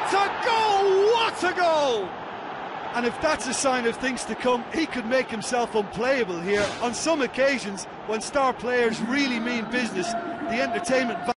What a goal! What a goal! And if that's a sign of things to come, he could make himself unplayable here. On some occasions, when star players really mean business, the entertainment